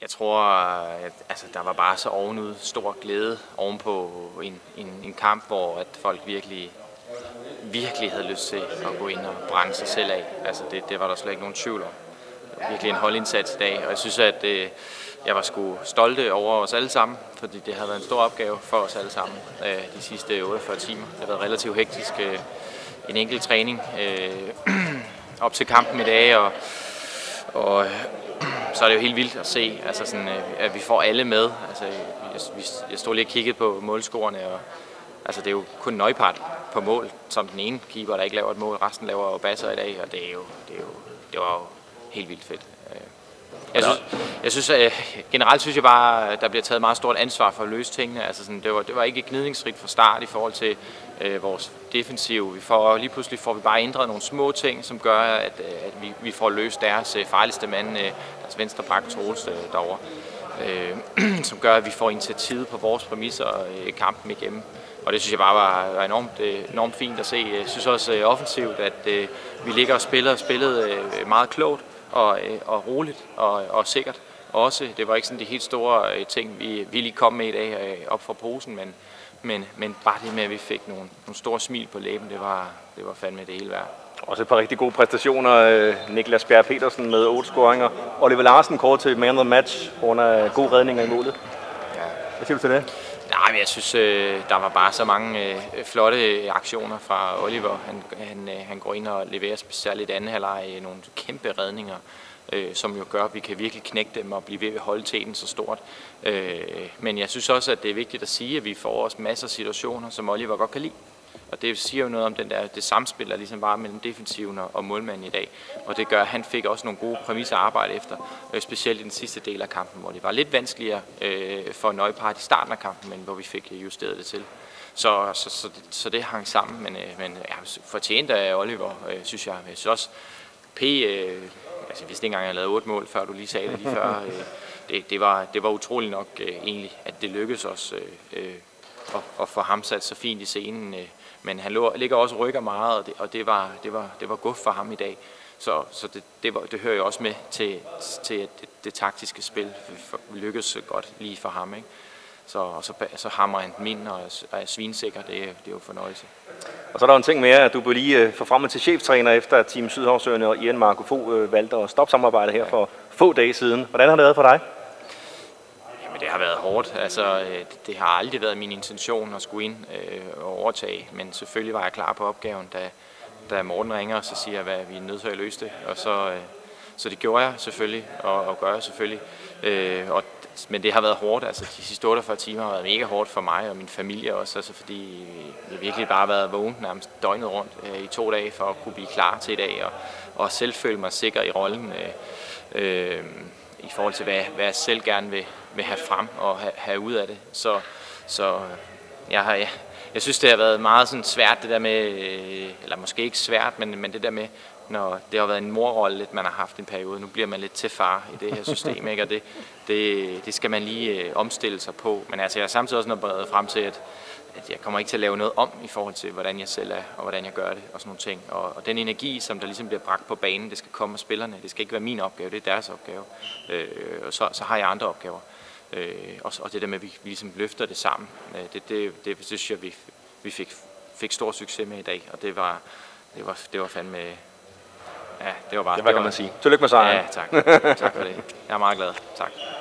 Jeg tror, at der var bare så ovenud stor glæde ovenpå en kamp, hvor at folk virkelig havde lyst til at gå ind og brænde sig selv af. Altså det var der slet ikke nogen tvivl om. Virkelig en holdindsats i dag, og jeg synes, at jeg var sgu stolte over os alle sammen, fordi det har været en stor opgave for os alle sammen de sidste 48 timer. Det har været relativt hektisk. En enkelt træning op til kampen i dag, og så er det jo helt vildt at se, at vi får alle med. Jeg stod lige og kiggede på målscorerne, og det er jo kun Neupath på mål, som den ene keeper, der ikke laver et mål. Resten laver jo basser i dag, og det var jo helt vildt fedt. Generelt synes jeg bare, at der bliver taget meget stort ansvar for at løse tingene. Det var ikke gnidningsfrit fra start i forhold til vores defensiv. Lige pludselig får vi bare ændret nogle små ting, som gør, at vi får løst deres farligste mand, deres venstre bak, Troels derovre. Som gør, at vi får initiativet på vores præmisser kampen igennem. Og det synes jeg bare var enormt fint at se. Jeg synes også offensivt, at vi ligger og spillede meget klogt og roligt og sikkert. Også, det var ikke sådan de helt store ting, vi lige kom med i dag op fra posen, men bare det med, at vi fik nogle store smil på læben, det var fandme det hele værd. Også et par rigtig gode præstationer. Niklas Bjerg Petersen med 8 scoringer. Oliver Larsen kort til man of the match under gode redninger i målet. Ja. Hvad siger du til det? Nej, men jeg synes, der var bare så mange flotte aktioner fra Oliver. Han går ind og leverer specielt anden halvleg nogle kæmpe redninger, som jo gør, at vi kan virkelig knække dem og blive ved at holde teten så stort. Men jeg synes også, at det er vigtigt at sige, at vi får også masser af situationer, som Oliver godt kan lide. Og det siger jo noget om det samspil, der ligesom var mellem defensiven og målmanden i dag. Og det gør, at han fik også nogle gode præmisser at arbejde efter, specielt i den sidste del af kampen, hvor det var lidt vanskeligere for Neupath i starten af kampen, men hvor vi fik justeret det til. Så det hang sammen, men fortjent af Oliver, synes jeg. Jeg synes også, jeg vidste ikke engang, at jeg lavede 8 mål, før du lige sagde det lige før. Det var utroligt nok egentlig, at det lykkedes os at få ham sat så fint i scenen. Men han ligger også og rykker meget, og det var guf for ham i dag. Så det hører jo også med til at det taktiske spil lykkes godt lige for ham, ikke? Så hammer han den ind og er svinsikker. Det er jo fornøjelse. Og så er der en ting mere, at du blev lige forfremmet til cheftræner efter at Team Sydhavsøerne og Ian Marco Fogh valgte at stoppe samarbejdet her for få dage siden. Hvordan har det været for dig? Jamen, det har været hårdt. Det har aldrig været min intention at skulle ind og overtage, men selvfølgelig var jeg klar på opgaven, da Morten ringer og så siger, at vi er nødt til at løse det. Og så det gjorde jeg selvfølgelig, og gør jeg selvfølgelig. Men det har været hårdt. De sidste 48 timer har været mega hårdt for mig og min familie også, fordi jeg virkelig bare har været vågen nærmest døgnet rundt i 2 dage for at kunne blive klar til i dag og selv føle mig sikker i rollen i forhold til, hvad jeg selv gerne vil have frem og have ud af det. Så jeg synes, det har været meget sådan svært, det der med, eller måske ikke svært, men det der med, når det har været en morrolle, lidt man har haft en periode. Nu bliver man lidt til far i det her system, ikke? Og det skal man lige omstille sig på. Men jeg har samtidig også nået frem til, at jeg kommer ikke til at lave noget om i forhold til, hvordan jeg selv er, og hvordan jeg gør det, og sådan nogle ting. Og den energi, som der ligesom bliver bragt på banen, det skal komme af spillerne. Det skal ikke være min opgave, det er deres opgave. Og så har jeg andre opgaver. Og det der med, at vi ligesom løfter det sammen, det synes jeg, vi fik stor succes med i dag. Og det var fandme... Ja, det var bare... Det kan man sige. Tillykke med sejren. Ja, tak. Tak for det. Jeg er meget glad. Tak.